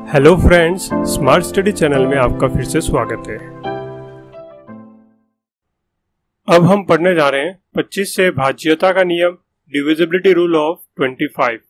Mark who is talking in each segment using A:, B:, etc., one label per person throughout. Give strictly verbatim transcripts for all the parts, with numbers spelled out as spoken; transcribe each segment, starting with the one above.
A: Hello friends, smart study channel में आपका फिर से स्वागत है। अब हम पढ़ने जा रहे हैं पच्चीस से भाज्यता का नियम, डिविजिबिलिटी रूल ऑफ पच्चीस।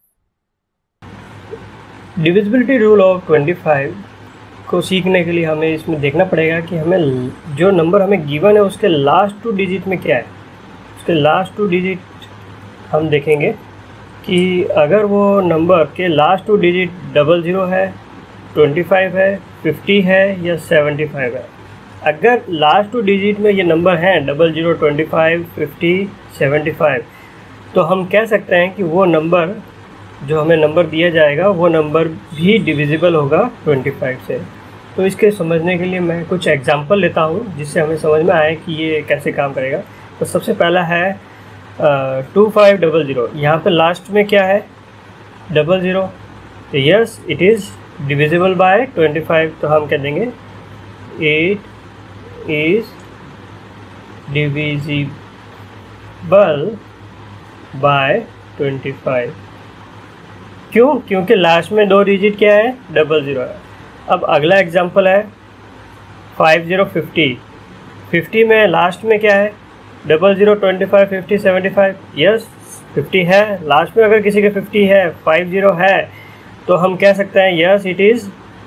B: डिविजिबिलिटी रूल ऑफ पच्चीस को सीखने के लिए हमें इसमें देखना पड़ेगा कि हमें जो नंबर हमें गिवन है उसके लास्ट टू डिजिट में क्या है। उसके लास्ट टू डिजिट हम देखेंगे कि अगर वो नंबर के last two digit double zero है, पच्चीस है, पचास है या पचहत्तर है। अगर लास्ट टू डिजिट में ये नंबर हैं डबल ज़ीरो, पच्चीस, पचास, पचहत्तर, तो हम कह सकते हैं कि वो नंबर जो हमें नंबर दिया जाएगा वो नंबर भी डिविजिबल होगा पच्चीस से। तो इसके समझने के लिए मैं कुछ एग्जांपल लेता हूँ जिससे हमें समझ में आए कि ये कैसे काम करेगा। तो सबसे पहला है टू फाइव डबल ज़ीरो। यहाँ पे लास्ट में क्या है? Double zero. तो yes, it is divisible by पच्चीस। तो हम कह देंगे इट इज़ डिविजिबल बाय पच्चीस। क्यों? क्योंकि लास्ट में दो डिजिट क्या है? डबल ज़ीरो है। अब अगला एग्जांपल है फाइव ज़ीरो फिफ्टी। फिफ्टी में लास्ट में क्या है? डबल ज़ीरो, पच्चीस, पचास, पचहत्तर। यस, फिफ्टी है। लास्ट में अगर किसी के फिफ्टी है, फाइव ज़ीरो है, तो हम कह सकते हैं yes, it is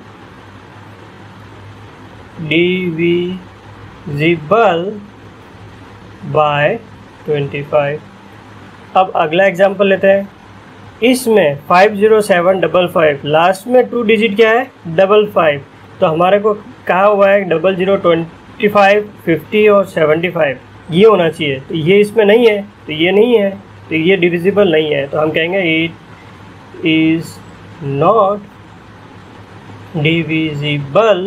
B: divisible by पच्चीस। अब अगला एग्जांपल लेते हैं। इसमें five zero seven double five, last में टू डिजिट क्या है? Double five. तो हमारे को कहा हुआ है double zero, twenty five, fifty और सेवेंटी फाइव, ये होना चाहिए। तो ये इसमें नहीं है, तो ये नहीं है, तो ये डिविजिबल नहीं है। तो हम कहेंगे it is not divisible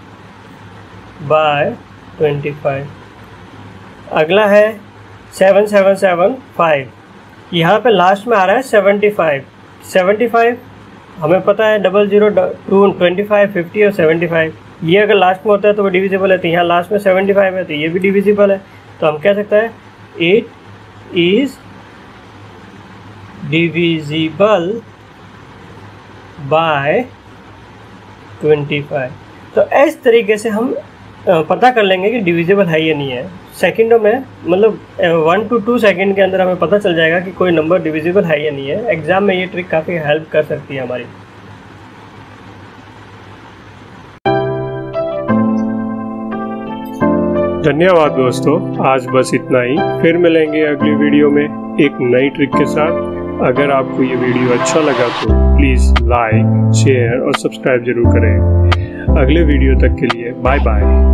B: by पच्चीस। अगला है सेवन सेवन सेवन फाइव। यहाँ पे लास्ट में आ रहा है सेवेंटी फाइव। सेवेंटी फाइव हमें पता है double zero, two, twenty five, fifty और सेवेंटी फाइव, ये अगर लास्ट में होता है तो वो डिविजिबल है। तो यहाँ लास्ट में सेवेंटी फाइव है तो ये भी डिविजिबल है। तो हम कह सकते हैं इट इज़ डिविजिबल बाय पच्चीस। तो इस तरीके से हम पता कर लेंगे कि डिविजिबल है या नहीं है। सेकंडों में, मतलब वन टू टू सेकंड के अंदर हमें पता चल जाएगा कि कोई नंबर डिविजिबल है या नहीं है। एग्जाम में ये ट्रिक काफ़ी हेल्प कर सकती है हमारी।
A: धन्यवाद दोस्तों, आज बस इतना ही। फिर मिलेंगे अगली वीडियो में एक नई ट्रिक के साथ। अगर आपको ये वीडियो अच्छा लगा तो प्लीज़ लाइक, शेयर और सब्सक्राइब जरूर करें। अगले वीडियो तक के लिए बाय बाय।